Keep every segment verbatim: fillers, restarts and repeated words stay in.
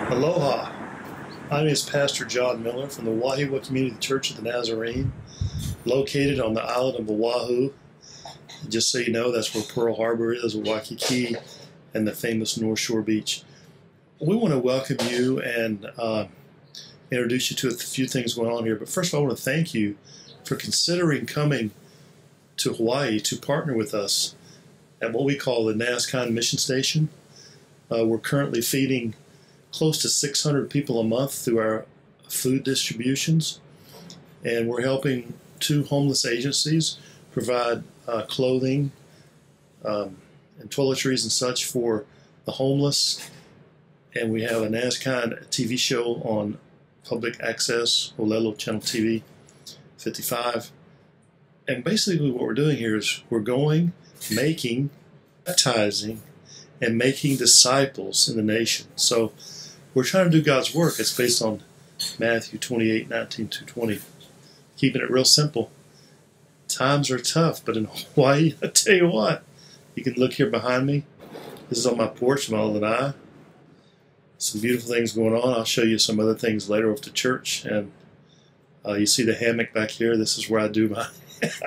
Aloha. My name is Pastor John Miller from the Wahiawa Community Church of the Nazarene, located on the island of Oahu. Just so you know, that's where Pearl Harbor is, Waikiki, and the famous North Shore Beach. We want to welcome you and uh, introduce you to a few things going on here. But first of all, I want to thank you for considering coming to Hawaii to partner with us at what we call the Nazarene Mission Station. Uh, we're currently feeding close to six hundred people a month through our food distributions, and we're helping two homeless agencies provide uh, clothing um, and toiletries and such for the homeless. And we have a Nazarene T V show on public access, Olelo Channel T V fifty-five. And basically what we're doing here is we're going, making, baptizing, and making disciples in the nation. So we're trying to do God's work. It's based on Matthew twenty-eight, nineteen to twenty. Keeping it real simple. Times are tough, but in Hawaii, I tell you what, you can look here behind me. This is on my porch, my lanai. Some beautiful things going on. I'll show you some other things later over to church. And uh, you see the hammock back here. This is where I do my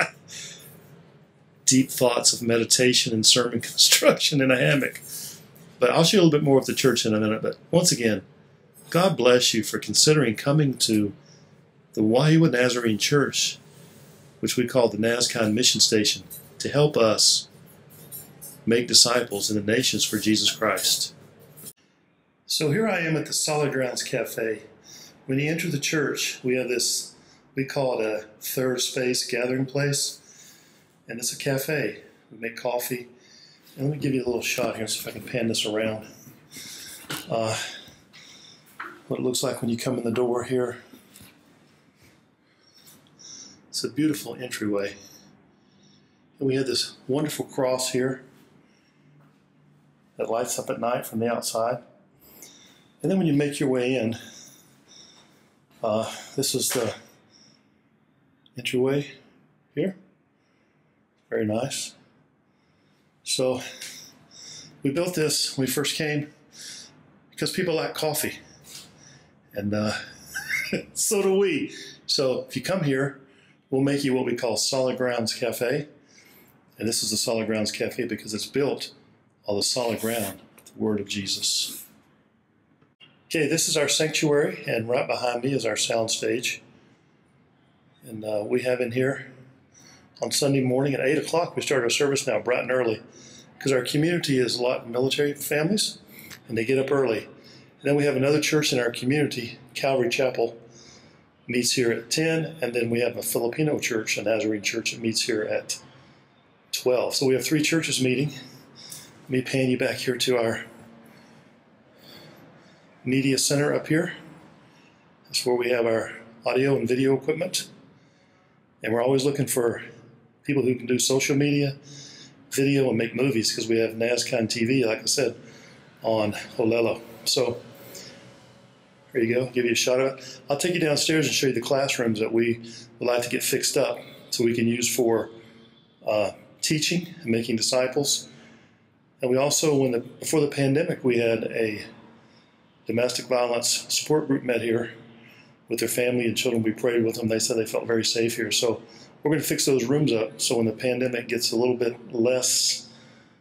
deep thoughts of meditation and sermon construction in a hammock. But I'll show you a little bit more of the church in a minute. But once again, God bless you for considering coming to the Wahiawa Nazarene Church, which we call the Nazarene Mission Station, to help us make disciples in the nations for Jesus Christ. So here I am at the Solid Grounds Cafe. When you enter the church, we have this, we call it a third space gathering place, and it's a cafe. We make coffee. And let me give you a little shot here, see if I can pan this around. Uh, what it looks like when you come in the door here. It's a beautiful entryway. And we have this wonderful cross here that lights up at night from the outside. And then when you make your way in, uh, this is the entryway here. Very nice. So we built this when we first came because people like coffee, and uh, so do we. So if you come here, we'll make you what we call Solid Grounds Cafe, and this is the Solid Grounds Cafe because it's built on the solid ground, the Word of Jesus. Okay, this is our sanctuary, and right behind me is our sound stage, and uh, we have in here on Sunday morning at eight o'clock, we start our service now bright and early because our community is a lot of military families and they get up early. And then we have another church in our community, Calvary Chapel, meets here at ten, and then we have a Filipino church, a Nazarene church, that meets here at twelve. So we have three churches meeting. Let me pan you back here to our media center up here. That's where we have our audio and video equipment. And we're always looking for people who can do social media, video, and make movies because we have Nazarene T V, like I said, on Olelo. So here you go. I'll give you a shot of it. I'll take you downstairs and show you the classrooms that we would like to get fixed up so we can use for uh, teaching and making disciples. And we also, when the, before the pandemic, we had a domestic violence support group met here with their family and children. We prayed with them. They said they felt very safe here. So we're going to fix those rooms up so when the pandemic gets a little bit less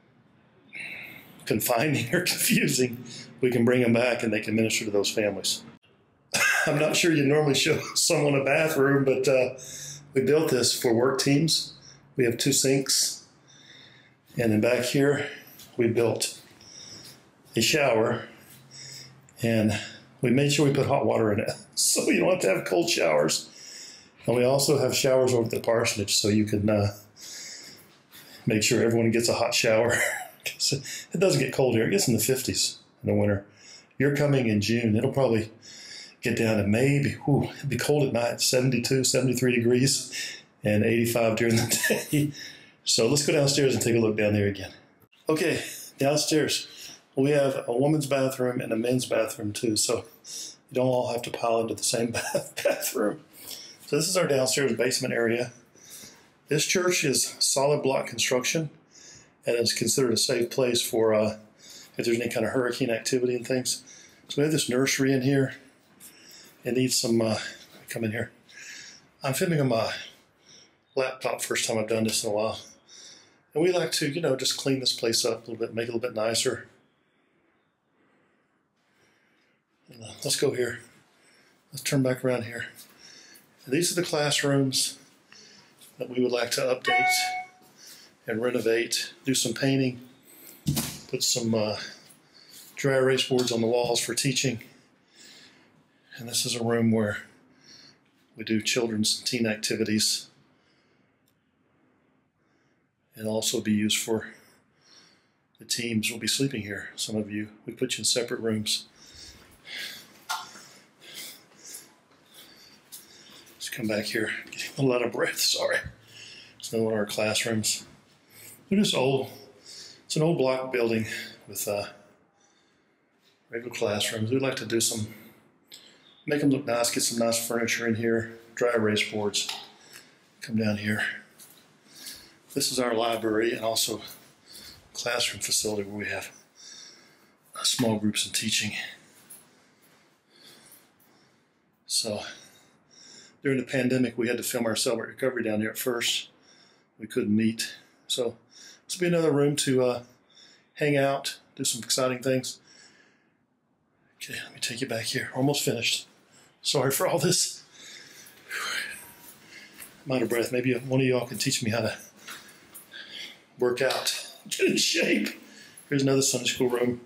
confining or confusing, we can bring them back and they can minister to those families. I'm not sure you normally show someone a bathroom, but uh, we built this for work teams. We have two sinks. And then back here, we built a shower. And we made sure we put hot water in it so you don't have to have cold showers. And we also have showers over at the parsonage so you can uh, make sure everyone gets a hot shower. It doesn't get cold here. It gets in the fifties in the winter. You're coming in June. It'll probably get down to maybe, whew, it'll be cold at night, seventy-two, seventy-three degrees, and eighty-five during the day. So let's go downstairs and take a look down there again. Okay, downstairs. We have a woman's bathroom and a men's bathroom too, so you don't all have to pile into the same bath bathroom. So this is our downstairs basement area. This church is solid block construction and is considered a safe place for uh, if there's any kind of hurricane activity and things. So we have this nursery in here. It needs some, uh, come in here. I'm filming on my laptop, first time I've done this in a while. And we like to, you know, just clean this place up a little bit, make it a little bit nicer. And, uh, let's go here. Let's turn back around here. And these are the classrooms that we would like to update and renovate, do some painting, put some uh, dry erase boards on the walls for teaching. And this is a room where we do children's and teen activities. And also be used for the teams will be sleeping here. Some of you, we put you in separate rooms. Let's come back here, getting a lot of breath, sorry. It's another one of our classrooms. They're just old. It's an old block building with uh, regular classrooms. We'd like to do some, make them look nice, get some nice furniture in here, dry erase boards. Come down here. This is our library and also classroom facility where we have uh, small groups and teaching. So during the pandemic, we had to film our Celebrate Recovery down here at first. We couldn't meet. So this will be another room to uh, hang out, do some exciting things. Okay, let me take you back here. Almost finished. Sorry for all this. I'm out of breath. Maybe one of y'all can teach me how to work out, get in shape. Here's another Sunday school room.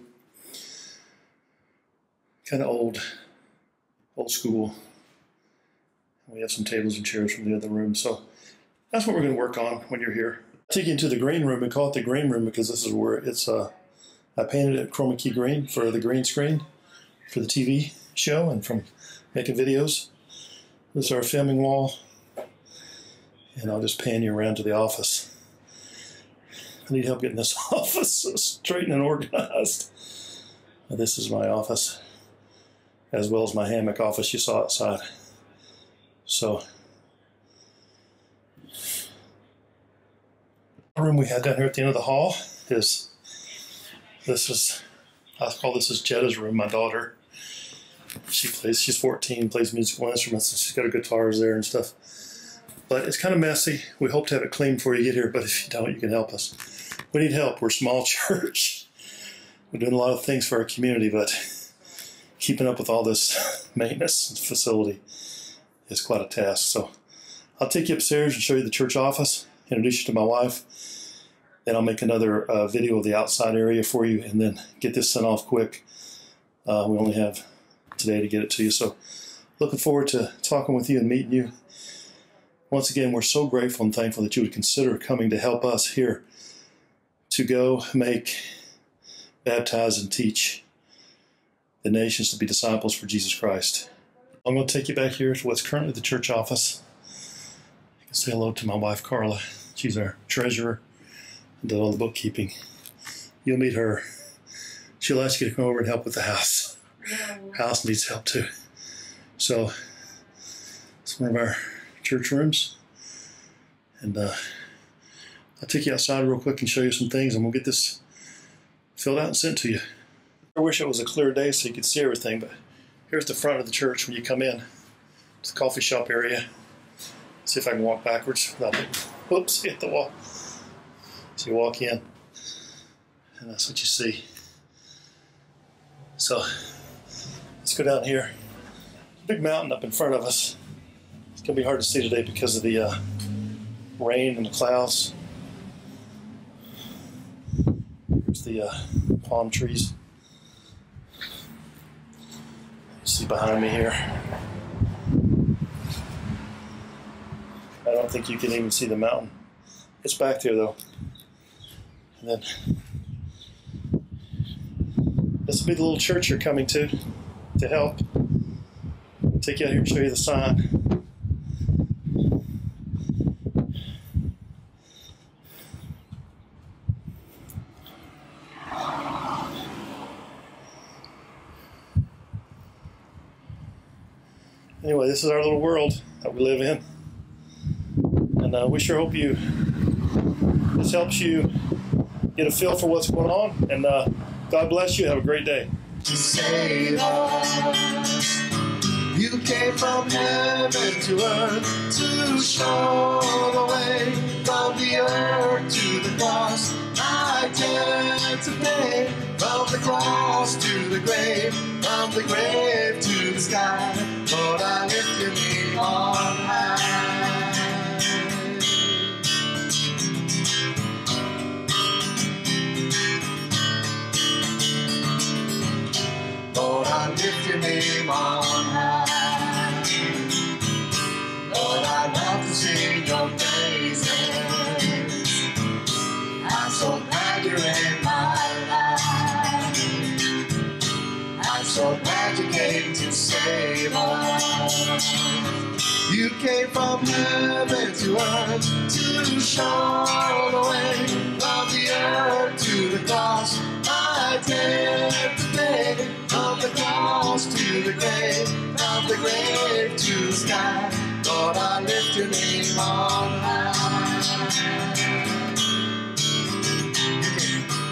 Kind of old, old school. We have some tables and chairs from the other room. So that's what we're going to work on when you're here. I'll take you into the green room. We call it the green room because this is where it's, uh, I painted it chroma key green for the green screen for the T V show and from making videos. This is our filming wall. And I'll just pan you around to the office. I need help getting this office straight and organized. This is my office, as well as my hammock office you saw outside. So, the room we had down here at the end of the hall is, this is, I call this is Jetta's room, my daughter. She plays, she's fourteen, plays musical instruments, and she's got her guitars there and stuff. But it's kind of messy. We hope to have it clean before you get here, but if you don't, you can help us. We need help. We're a small church. We're doing a lot of things for our community, but keeping up with all this maintenance facility is quite a task. So I'll take you upstairs and show you the church office, introduce you to my wife, then I'll make another uh, video of the outside area for you and then get this sent off quick. Uh, we only have today to get it to you. So looking forward to talking with you and meeting you. Once again, we're so grateful and thankful that you would consider coming to help us here to go make, baptize, and teach the nations to be disciples for Jesus Christ. I'm going to take you back here to what's currently the church office. You can say hello to my wife, Carla. She's our treasurer and does all the bookkeeping. You'll meet her. She'll ask you to come over and help with the house. House needs help too. So it's one of our church rooms. And uh, I'll take you outside real quick and show you some things, and we'll get this filled out and sent to you. I wish it was a clear day so you could see everything, but here's the front of the church when you come in. It's the coffee shop area. See if I can walk backwards without it. Whoops, hit the wall. So you walk in, and that's what you see. So let's go down here. Big mountain up in front of us. It's going to be hard to see today because of the uh, rain and the clouds. There's the uh, palm trees. You see behind me here. I don't think you can even see the mountain. It's back there though. And then this will be the little church you're coming to to help. I'll take you out here and show you the sign. Anyway, this is our little world that we live in. And uh, we sure hope you, this helps you get a feel for what's going on. And uh, God bless you. Have a great day. to save us. You came from heaven to earth to show the way, from the earth to the cross. I dare to pay, from the cross to the grave, from the grave to the sky. Lord, I lift your name on high. Lord, I lift your name on high. Lord, I love to sing your praises. I'm so glad you're in my life. I'm so glad you came to save us. You came from heaven to earth to show the way, from the earth to the cross. I dare to pay, from the cross to the grave, from the grave to the sky. Lord, I lift your name on high.